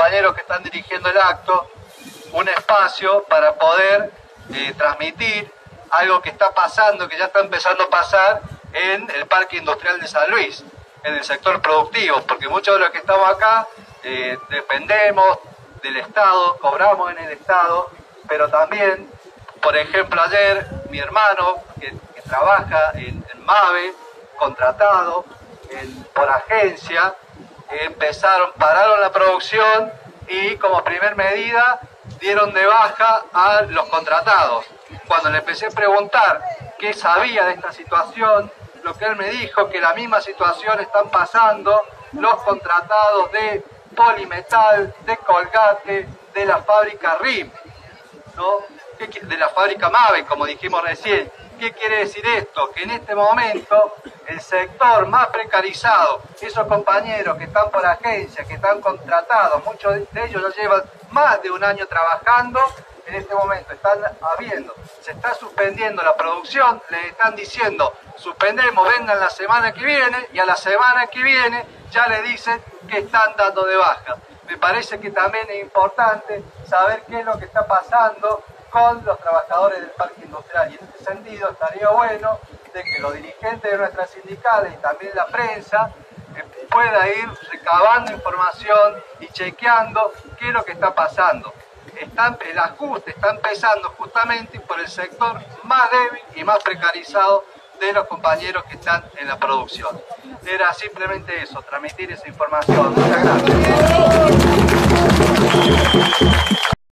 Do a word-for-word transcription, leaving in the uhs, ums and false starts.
compañeros que están dirigiendo el acto un espacio para poder eh, transmitir algo que está pasando, que ya está empezando a pasar en el Parque Industrial de San Luis, en el sector productivo, porque muchos de los que estamos acá eh, dependemos del Estado, cobramos en el Estado, pero también, por ejemplo, ayer mi hermano, que, que trabaja en, en MAVE, contratado en, por agencia, empezaron, pararon la producción y como primer medida dieron de baja a los contratados. Cuando le empecé a preguntar qué sabía de esta situación, lo que él me dijo, que la misma situación están pasando los contratados de Polimetal, de Colgate, de la fábrica R I M, ¿no? De la fábrica MAVE, como dijimos recién. ¿Qué quiere decir esto? Que en este momento el sector más precarizado, esos compañeros que están por agencia, que están contratados, muchos de ellos ya llevan más de un año trabajando, en este momento están habiendo, se está suspendiendo la producción, les están diciendo, suspendemos, vengan la semana que viene, y a la semana que viene ya le dicen que están dando de baja. Me parece que también es importante saber qué es lo que está pasando con los trabajadores del parque industrial, y en este sentido estaría bueno de que los dirigentes de nuestras sindicales y también la prensa eh, pueda ir recabando información y chequeando qué es lo que está pasando. Están, el ajuste está empezando justamente por el sector más débil y más precarizado de los compañeros que están en la producción. Era simplemente eso, transmitir esa información. Muchas gracias.